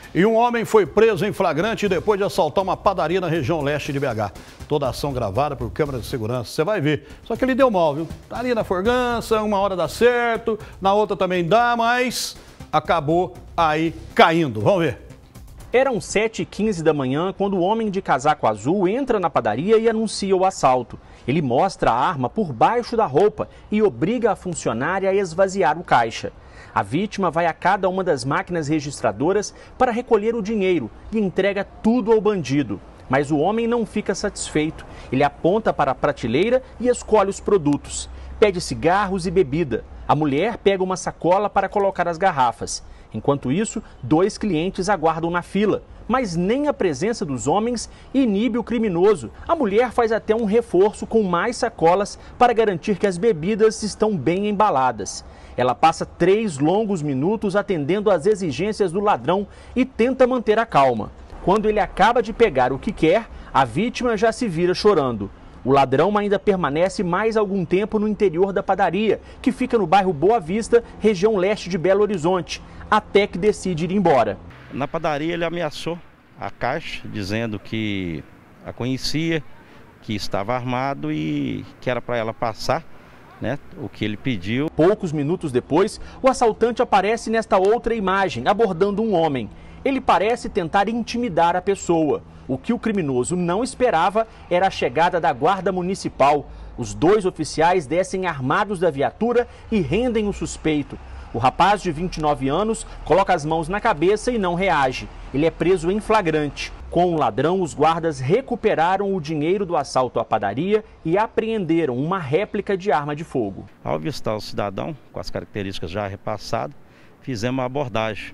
E um homem foi preso em flagrante depois de assaltar uma padaria na região leste de BH. Toda a ação gravada por câmera de segurança, você vai ver. Só que ele deu mal, viu? Tá ali na forgança, uma hora dá certo, na outra também dá, mas acabou aí caindo. Vamos ver. Eram 7h15 da manhã quando o homem de casaco azul entra na padaria e anuncia o assalto. Ele mostra a arma por baixo da roupa e obriga a funcionária a esvaziar o caixa. A vítima vai a cada uma das máquinas registradoras para recolher o dinheiro e entrega tudo ao bandido. Mas o homem não fica satisfeito. Ele aponta para a prateleira e escolhe os produtos. Pede cigarros e bebida. A mulher pega uma sacola para colocar as garrafas. Enquanto isso, 2 clientes aguardam na fila. Mas nem a presença dos homens inibe o criminoso. A mulher faz até um reforço com mais sacolas para garantir que as bebidas estão bem embaladas. Ela passa 3 longos minutos atendendo às exigências do ladrão e tenta manter a calma. Quando ele acaba de pegar o que quer, a vítima já se vira chorando. O ladrão ainda permanece mais algum tempo no interior da padaria, que fica no bairro Boa Vista, região leste de Belo Horizonte, até que decide ir embora. Na padaria ele ameaçou a caixa, dizendo que a conhecia, que estava armado e que era para ela passar, né, o que ele pediu. Poucos minutos depois, o assaltante aparece nesta outra imagem, abordando um homem. Ele parece tentar intimidar a pessoa. O que o criminoso não esperava era a chegada da guarda municipal. Os 2 oficiais descem armados da viatura e rendem o suspeito. O rapaz de 29 anos coloca as mãos na cabeça e não reage. Ele é preso em flagrante. Com o ladrão, os guardas recuperaram o dinheiro do assalto à padaria e apreenderam uma réplica de arma de fogo. Ao avistar o cidadão, com as características já repassadas, fizemos uma abordagem,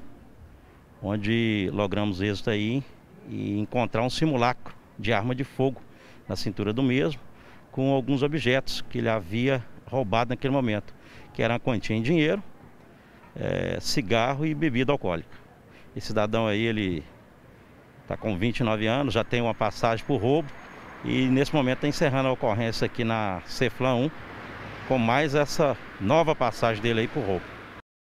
onde logramos êxito aí e encontrar um simulacro de arma de fogo na cintura do mesmo, com alguns objetos que ele havia roubado naquele momento, que era uma quantia em dinheiro, cigarro e bebida alcoólica. Esse cidadão aí, ele está com 29 anos, já tem uma passagem por roubo e nesse momento está encerrando a ocorrência aqui na Ceflan 1, com mais essa nova passagem dele aí por roubo.